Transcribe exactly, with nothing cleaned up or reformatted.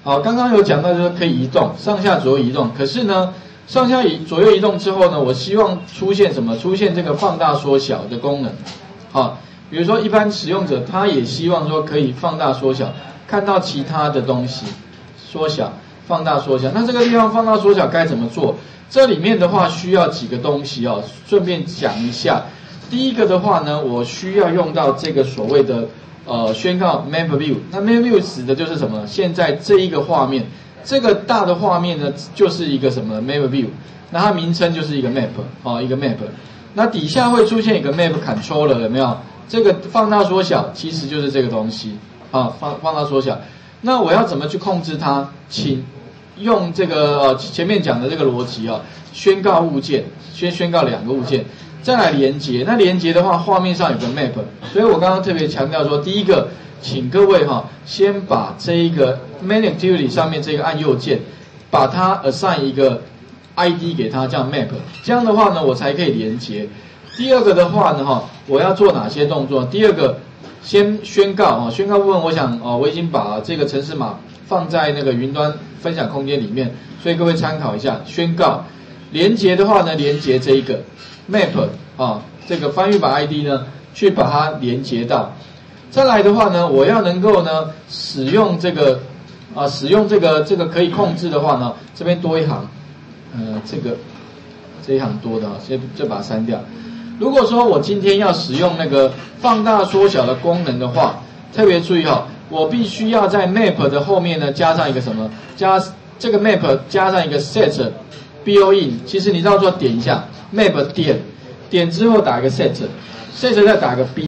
好，刚刚有讲到就是可以移动，上下左右移动。可是呢，上下移左右移动之后呢，我希望出现什么？出现这个放大缩小的功能。好，比如说一般使用者他也希望说可以放大缩小，看到其他的东西，缩小、放大、缩小。那这个地方放大缩小该怎么做？这里面的话需要几个东西哦，顺便讲一下。第一个的话呢，我需要用到这个所谓的呃宣告 Map View。那 Map View 指的就是什么？现在这一个画面，这个大的画面呢，就是一个什么 Map View。那它名称就是一个 Map 哦，一个 Map。那底下会出现一个 Map Controller， 有没有？这个放大缩小其实就是这个东西啊，放放大缩小。那我要怎么去控制它？请用这个呃前面讲的这个逻辑啊，宣告物件，先宣告两个物件，再来连接。那连接的话，画面上有个 map， 所以我刚刚特别强调说，第一个，请各位哈、啊，先把这一个 main activity 上面这个按右键，把它 assign 一个 I D 给它，叫 map， 这样的话呢，我才可以连接。第二个的话呢，哈，我要做哪些动作？第二个，先宣告啊，宣告部分，我想哦，我已经把这个程式码放在那个云端分享空间里面，所以各位参考一下。宣告连接的话呢，连接这一个 map 啊，这个翻译把 I D 呢，去把它连接到。再来的话呢，我要能够呢使用这个啊，使用这个这个可以控制的话呢，这边多一行，呃，这个这一行多的啊，先就把它删掉。如果说我今天要使用那个放大缩小的功能的话，特别注意哈、哦，我必须要在 map 的后面呢加上一个什么？加这个 map 加上一个 set built-in。其实你到时候点一下 map 点点之后打一个 set，set 再打个 b。